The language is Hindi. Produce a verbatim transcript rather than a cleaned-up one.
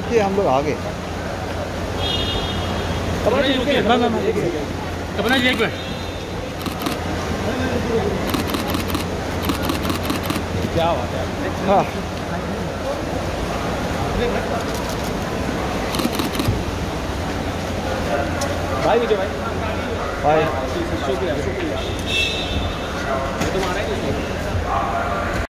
किए हम लोग आगे। क्या बात है। हाँ भाई विजय भाई भाई शुक्रिया शुक्रिया तुम्हारा